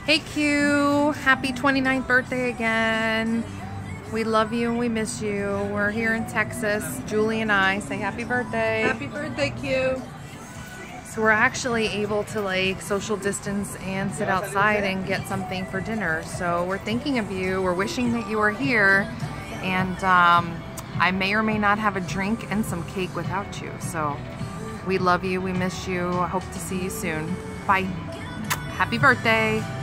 Hey Q, happy 29th birthday again. We love you and we miss you. We're here in Texas. Julie and I say happy birthday. Happy birthday, Q. So we're actually able to like social distance and sit outside and get something for dinner. So we're thinking of you. We're wishing that you were here. And I may or may not have a drink and some cake without you. So we love you. We miss you. I hope to see you soon. Bye. Happy birthday.